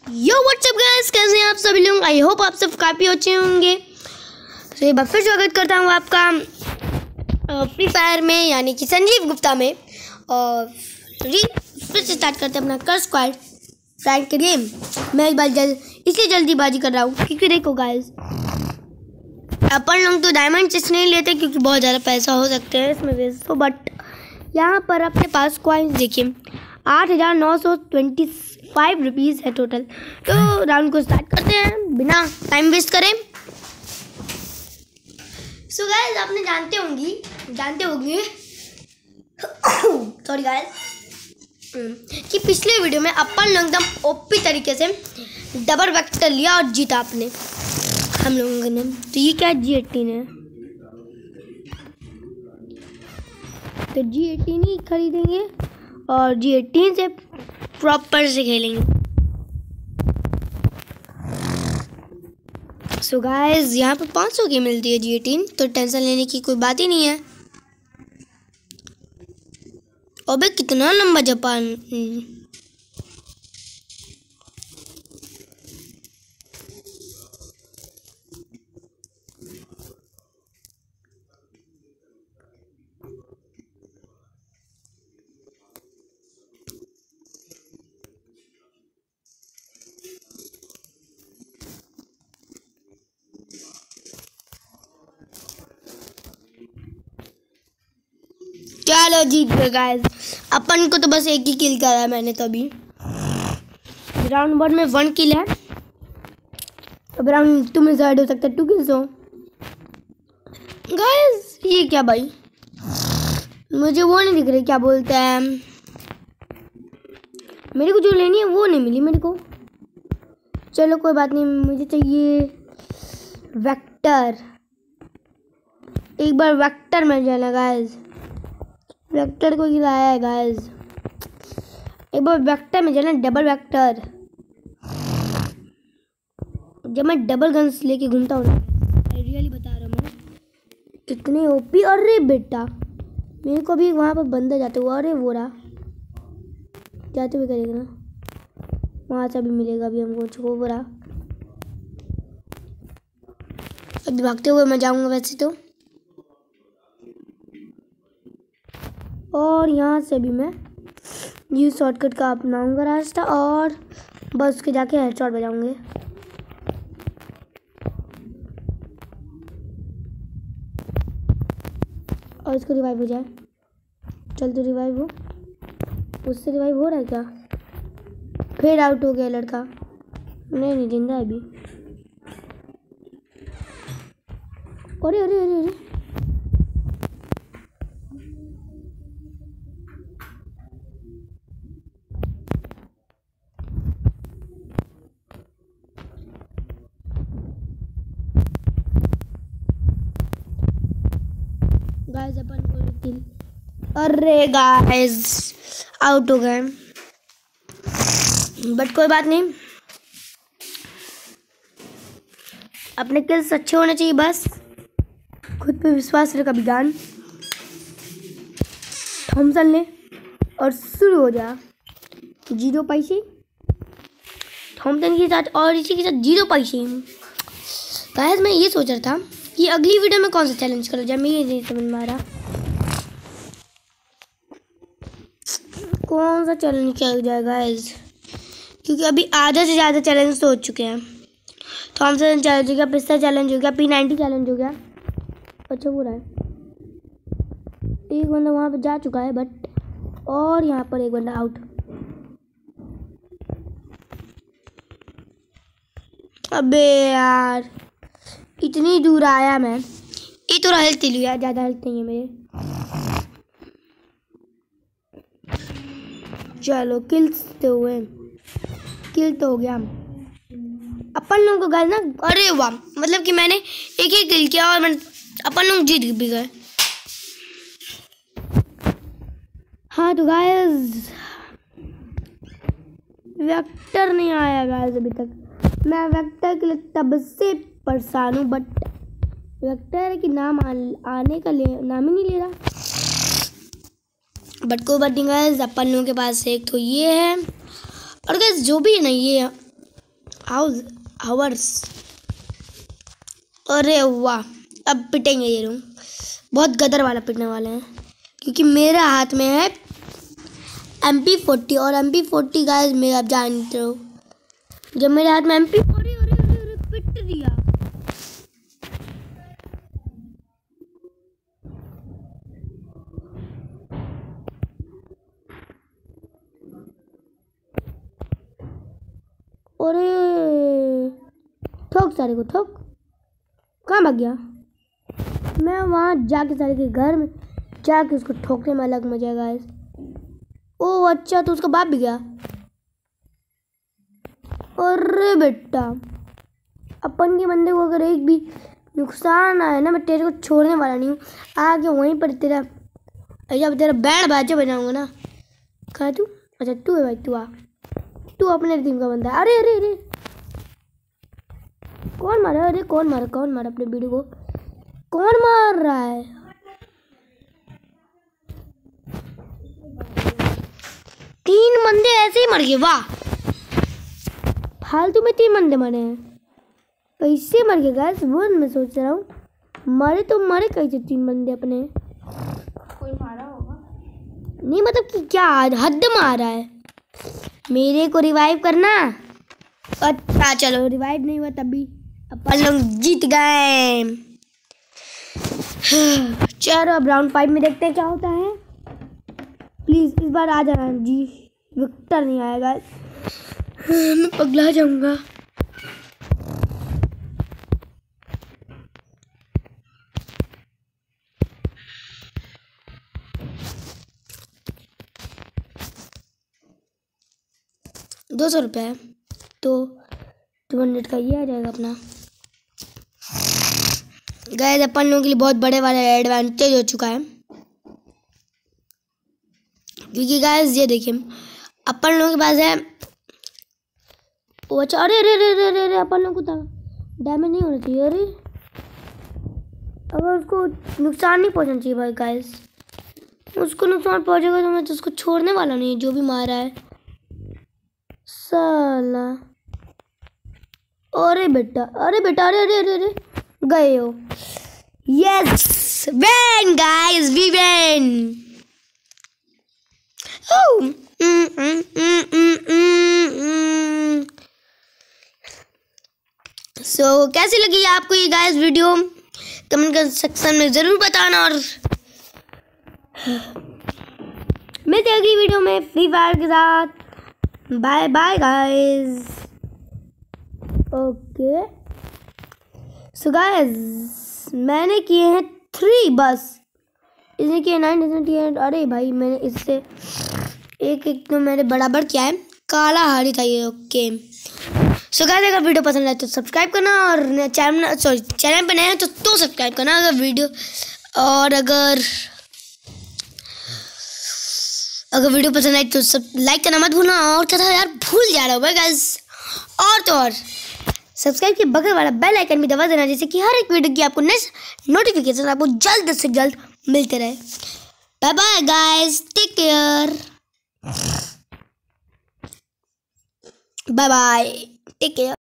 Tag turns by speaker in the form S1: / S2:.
S1: यो WhatsApp guys, कैसे हैं आप सभी लोग। आई होप आप सब काफ़ी अच्छे होंगे। तो एक बार फिर स्वागत करता हूँ आपका फ्री फायर में, यानी कि संजीव गुप्ता में। और फिर से स्टार्ट करते हैं अपना कर्स स्क्वाड फ्रैंक गेम। मैं एक बार इसलिए जल्दीबाजी कर रहा हूँ क्योंकि देखो गाइस, अपन लोग तो डायमंड इसलिए लेते क्योंकि बहुत ज़्यादा पैसा हो सकते हैं इसमें वेस्ट। तो बट यहाँ पर अपने पास कॉइन्स देखिए 8,925 रुपीज़ है टोटल। तो राउंड को स्टार्ट करते हैं बिना टाइम वेस्ट करें। सो गाइस, आपने जानते होंगे सॉरी गाइस कि पिछले वीडियो में अपन लोग एकदम ओपी तरीके से डबल वेक्टर लिया और जीता आपने हम लोगों ने। तो ये क्या G18 है, तो G18 ही खरीदेंगे और G18 से प्रॉपर से खेलेंगे। सो गाइस, यहाँ पर 500 की मिलती है G18, तो टेंशन लेने की कोई बात ही नहीं है। अबे कितना लंबा जापान। चलो जीत गए गाइस। अपन को तो बस एक ही किल करा है मैंने। तो अभी राउंड 1 में 1 किल है। अब राउंड 2 में ऐड हो सकता है 2 किल्स हो। गाइस ये क्या भाई, मुझे वो नहीं दिख रही, क्या बोलते हैं, मेरे को जो लेनी है वो नहीं मिली मेरे को। चलो कोई बात नहीं, मुझे चाहिए वेक्टर। एक बार वेक्टर मिल जाना गाइस। वेक्टर को गिराया है गाइस, एक बार वेक्टर में जाना, डबल वेक्टर। जब मैं डबल गन्स लेके घूमता हूँ ना, रियली बता रहा हूँ मैं, कितने ओपी। अरे बेटा, मेरे को भी वहाँ पर बंदे जाते हुए, अरे वो रहा जाते हुए करेगा ना, वहाँ से भी मिलेगा अभी हमको वो रहा। अभी भागते हुए मैं जाऊँगा वैसे तो, और यहाँ से भी मैं ये शॉर्टकट का अपनाऊंगा रास्ता और बस के जाके हेडशॉट बजाऊंगे। और इसको रिवाइव हो जाए। चल तो रिवाइव हो, उससे रिवाइव हो रहा है क्या? फिर आउट हो गया लड़का। नहीं जिंदा है अभी। अरे अरे अरे अरे, गाइस अपन को किल। अरे गाइस आउट हो गए, बट कोई बात नहीं, अपने किल्स अच्छे होने चाहिए, बस खुद पे विश्वास रख। अभी गान थॉमसन ले और शुरू हो जा। 0 पैसे थॉमसन के साथ और इसी के साथ 0 पैसे। गाइस मैं ये सोच रहा था कि अगली वीडियो में कौन सा चैलेंज करो जाए, मैं ये नहीं समझ में आ रहा कौन सा चैलेंज किया जाए गाइस, क्योंकि अभी आधा से ज़्यादा चैलेंज तो हो चुके हैं। थॉमसन चैलेंज हो गया, पिस्ता चैलेंज हो गया, P90 चैलेंज हो गया। अच्छा हो रहा है, एक बंदा वहाँ पे जा चुका है, बट और यहाँ पर एक बंदा आउट। अबे यार, इतनी दूर आया मैं। ये थोड़ा हेल्थ लिया, ज़्यादा हेल्थ नहीं है मेरे। चलो किल्स तो हुए, किल तो हो गया अपन लोगों को गाइस ना। अरे वाह, मतलब कि मैंने एक ही किल किया और अपन लोग जीत भी गए। हाँ तो गाइस वेक्टर नहीं आया गाइस अभी तक। मैं वेक्टर के लिए तब से परेशान हूँ, बट वेक्टर की नाम आने का नाम ही नहीं ले रहा। बट कोई बात नहीं गाइस, अपन लोगों के पास एक तो ये है, और गाइस जो भी है ना, ये आवर्स। अरे वाह, अब पिटेंगे ये लोग, बहुत गदर वाला पिटने वाले हैं, क्योंकि मेरे हाथ में है MP40 और MP40 गाइस मेरे आप जानते हो, जब मेरे हाथ में MP40 पिट दिया। अरे ठोक सारे को, ठोक। कहाँ भाग गया? मैं वहाँ जाके सारे के घर में जाके उसको ठोकने में अलग मजा है गाइस। ओह अच्छा, तो उसका बाप भी गया। अरे बेटा, अपन के बंदे को अगर एक भी नुकसान आए ना, मैं तेरे को छोड़ने वाला नहीं हूँ। आगे वहीं पर तेरा जब तेरा बैंड बाजा बजाऊंगा ना। कहाँ तू? अच्छा तू है भाई, तू आ, तू अपने टीम का बंदा है। अरे अरे अरे कौन मारा? अरे कौन मारा अपने वीडियो को? कौन मार रहा है? तीन बंदे ऐसे ही मर गए, वाह। फालतू में 3 बंदे मरे हैं, कैसे मर गए गाइस? वो मैं सोच रहा हूँ, मरे तो मरे कैसे 3 बंदे अपने? कोई मारा होगा, नहीं मतलब कि क्या हद मारा है। मेरे को रिवाइव करना। अच्छा चलो, रिवाइव नहीं हुआ तभी अपन लोग जीत गए। चलो अब राउंड 5 में देखते हैं क्या होता है। प्लीज इस बार आ जाना जी, विक्टर नहीं आएगा, मैं पगला जाऊंगा। ₹200 है तो 200 का ये आ जाएगा अपना। गाइस अपन लोगों के लिए बहुत बड़े वाला एडवांटेज हो चुका है, क्योंकि गाइस ये देखिए अपन लोगों के पास है। ओ अच्छा, अरे अरे अरे अरे अरे अपन लोगों को डैमेज नहीं होना चाहिए। अरे अगर उसको नुकसान नहीं पहुंचना चाहिए भाई गाइस, उसको नुकसान पहुंचेगा तो मैं तो उसको छोड़ने वाला नहीं है, जो भी मारा है साला। अरे बेटा अरे बेटा, अरे अरे अरे अरे गए हो। Yes when guys, we when. So कैसी लगी आपको ये गाइस वीडियो? कमेंट कर सेक्शन में जरूर बताना, और मिलते हैं अगली वीडियो में फ्री फायर के साथ। Bye bye guys. Okay so guys मैंने किए हैं 3 बस, इसने किए 9, अरे भाई मैंने इससे एक तो मेरे बराबर किया है, काला हाड़ी था ये। ओके सो गाइस अगर वीडियो पसंद आए तो सब्सक्राइब करना, और चैनल पे नए हैं तो सब्सक्राइब करना अगर वीडियो, और अगर वीडियो पसंद आए तो सब लाइक करना मत भूलना। और क्या था यार, भूल जा रहा हूँ गाइस, और तो और सब्सक्राइब के बगल वाला बेल आइकन भी दबा देना, जिससे कि हर एक वीडियो की आपको नेक्स्ट नोटिफिकेशन आपको जल्द से जल्द मिलते रहे। Bye bye guys, take care, bye bye, take care.